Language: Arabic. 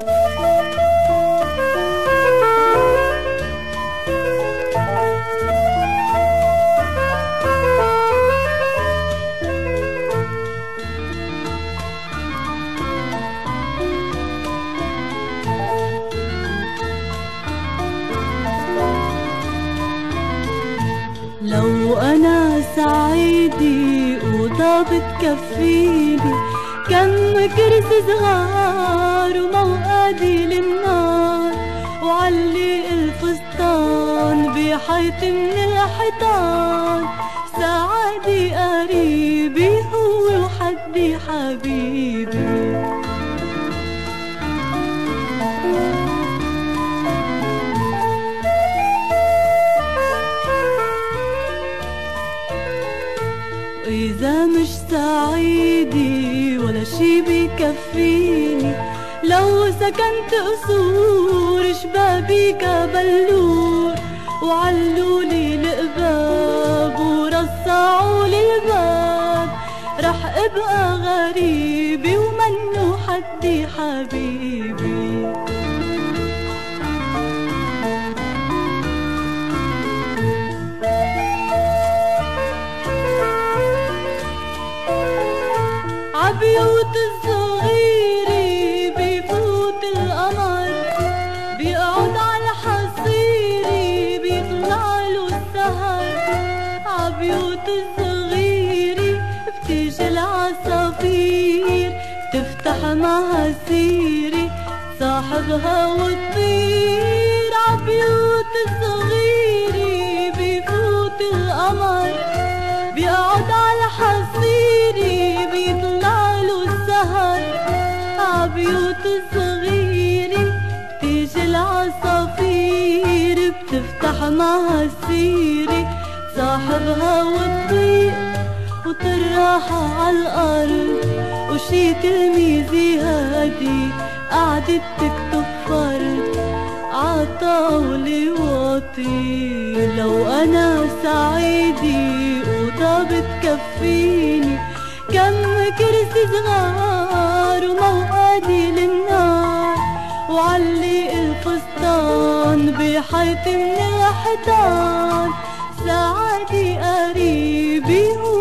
لو أنا سعيدي أوضة بتكفيني، كم كرسي صغار وموقدي للنار، وعلق الفستان بحيط من الحيطان، سعادي قريبي هو وحدي حبيبي. وإذا مش سعيدي ولا شي بيكفيني، لو سكنت قصور شبابي كبلور، وعلولي القباب ورصعولي الباب، رح ابقى غريبي ومنو حدي حبيبي. عبيوت الصغيرة بيفوت القمر، بيقعد على الحصيرة بيطلعلو السهر، عبيوت الصغيرة بتيجي العصافير، تفتح معها سيرة صاحبها وتطير. عبيوت الصغيرة بيفوت القمر، بيقعد على الحصيرة بيطلعلو السهر، عبيوت الصغيرة بتيجي العصافير، بتفتح معها السيرة صاحبها وتطير، وتراحة عالأرض وشي تلميذة هادي قعدت تكتب فرد عالطاولة واطي. لو أنا سعيدي أوضة بتكفيني، كم كرسي صغار وموقدي للنار، وعلق الفستان بحيط من الحيطان، سعادي قريبي